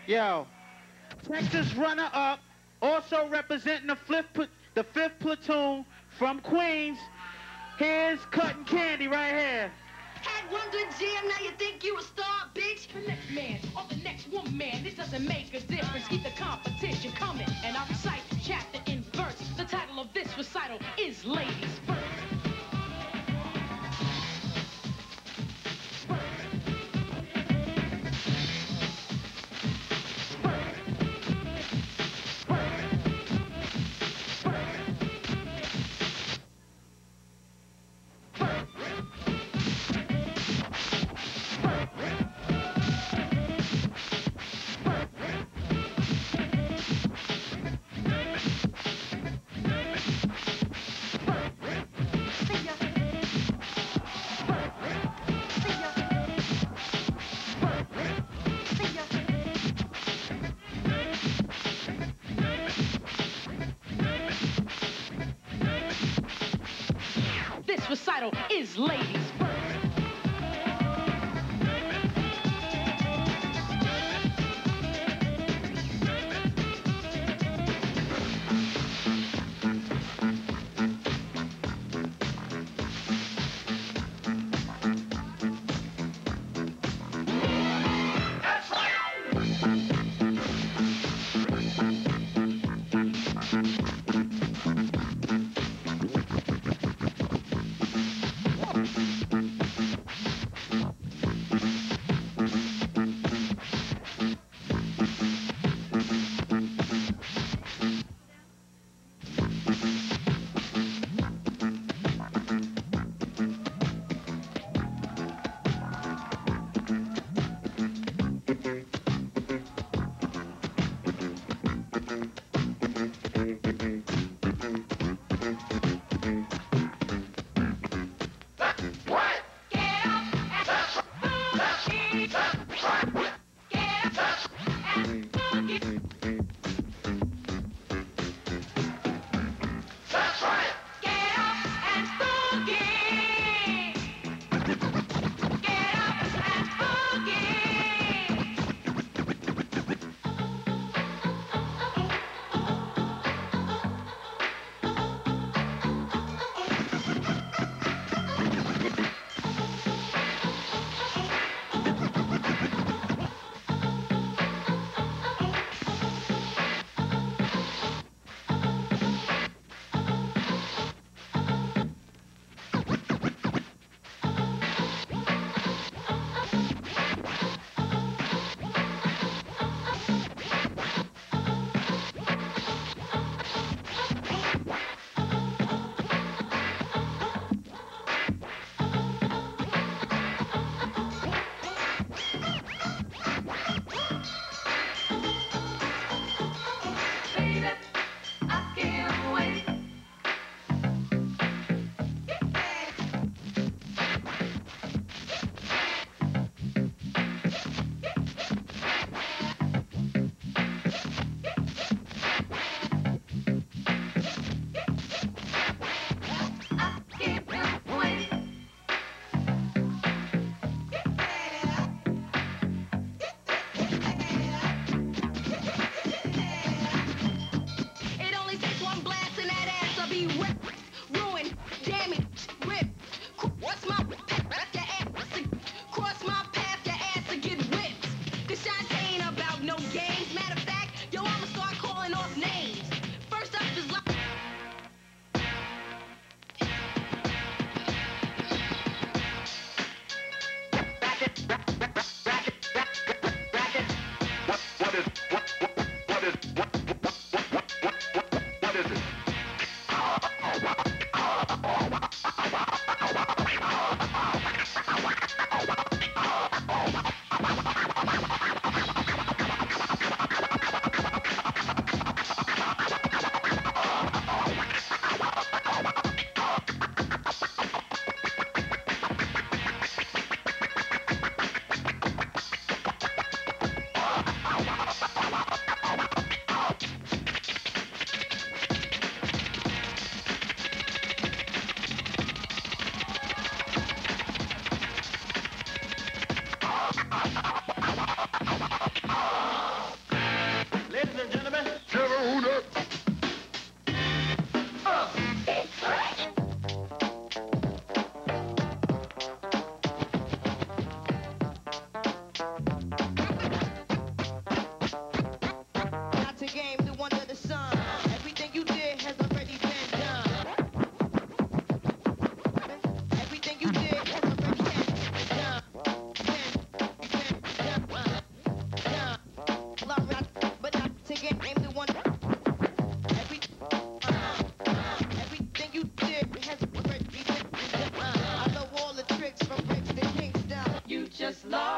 Yo, Texas runner-up, also representing the 5th platoon from Queens. Here's Kuttin Kandi right here. Had one good jam, now you think you a star, bitch? The next man or the next woman, this doesn't make a difference. Keep the competition coming, and I recite chapter in verse. The title of this recital is Ladies First. This recital is Ladies First.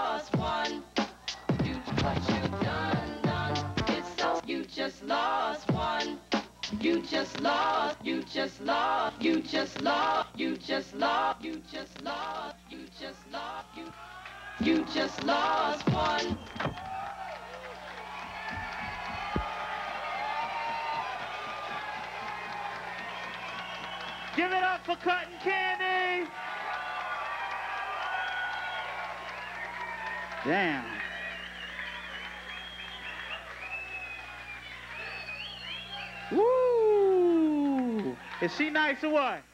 lost one. What you done, it's so you just lost one. You just lost, you just lost, you just lost, you just lost, you just lost, you just lost, you just lost one. Give it up for Kuttin Kandi. Damn. Woo! Is she nice or what?